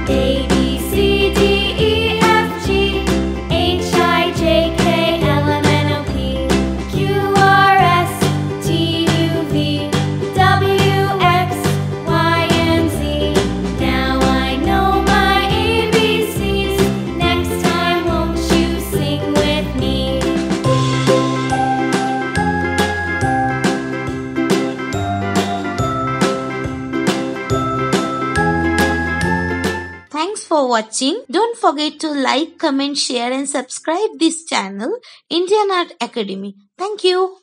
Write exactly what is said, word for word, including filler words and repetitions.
A, B, C, D, E, F, G, H, I, J, K, L, M, N, O, P, Q, R, S, T, U, V, W, X, Y, and Z. Now I know my A B Cs. Next time, won't you sing with me? Thanks for watching. Don't forget to like, comment, share and subscribe this channel, Indian Art Academy. Thank you.